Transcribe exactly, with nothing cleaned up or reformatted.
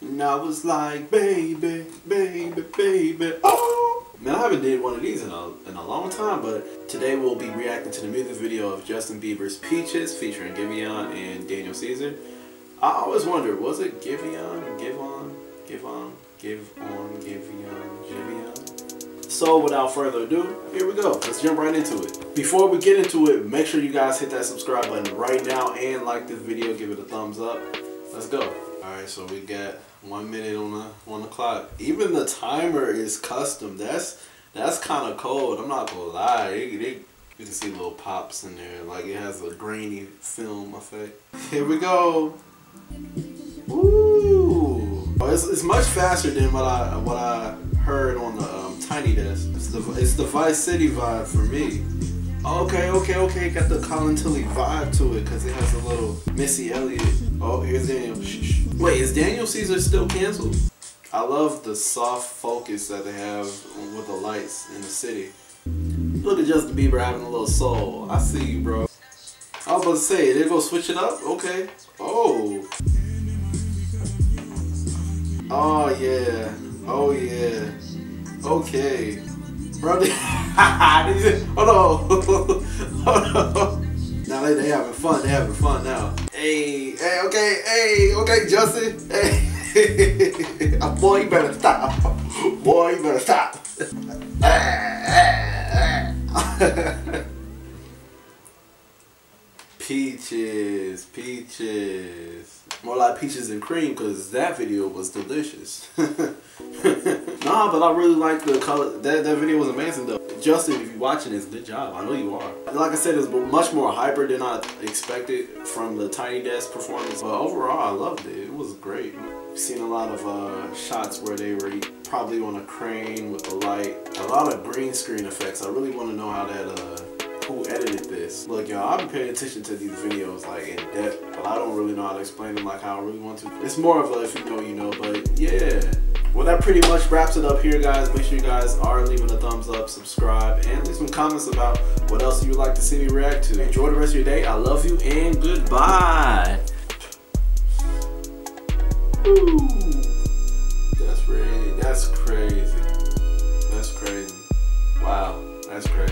And I was like, baby, baby, baby, oh. Man, I haven't did one of these in a, in a long time, but today we'll be reacting to the music video of Justin Bieber's Peaches featuring Giveon and Daniel Caesar. I always wondered, was it Giveon, Give On, Give On, Give On, Giveon, Giveon? So without further ado, here we go. Let's jump right into it. Before we get into it, make sure you guys hit that subscribe button right now and like this video, give it a thumbs up. Let's go. Alright, so we got one minute on the on the clock. Even the timer is custom. That's that's kind of cold. I'm not gonna lie. They, they, you can see little pops in there. Like it has a grainy film effect. Here we go. Ooh. It's, it's much faster than what I what I heard on the um, Tiny Desk. It's the it's the Vice City vibe for me. Okay, okay, okay. Got the Colin Tilley vibe to it because it has a little Missy Elliott. Oh, here's Daniel. Shh, shh. Wait, is Daniel Caesar still canceled? I love the soft focus that they have with the lights in the city. Look at Justin Bieber having a little soul. I see you, bro. I was about to say, they're gonna switch it up? Okay. Oh. Oh, yeah. Oh, yeah. Okay. Bro, they, hold on. Hold on. Now they, they having fun. They having fun now. Hey, hey, okay, hey, okay, Justin. Hey. Boy, you better stop. Boy, you better stop. Peaches, peaches. More like peaches and cream because that video was delicious. Nah, but I really like the color. That, that video was amazing though. Justin, if you're watching this, good job. I know you are. Like I said, it's much more hyper than I expected from the Tiny Desk performance. But overall, I loved it. It was great. I've seen a lot of uh, shots where they were probably on a crane with the light. A lot of green screen effects. I really want to know how that... Uh, who edited this. Look, y'all, I've been paying attention to these videos like in depth, but I don't really know how to explain them like how I really want to. It's more of a if you know, you know, but yeah. Well, that pretty much wraps it up here, guys. Make sure you guys are leaving a thumbs up, subscribe, and leave some comments about what else you would like to see me react to. Enjoy the rest of your day. I love you, and goodbye. Ooh, that's really, that's crazy. That's crazy. Wow, that's crazy.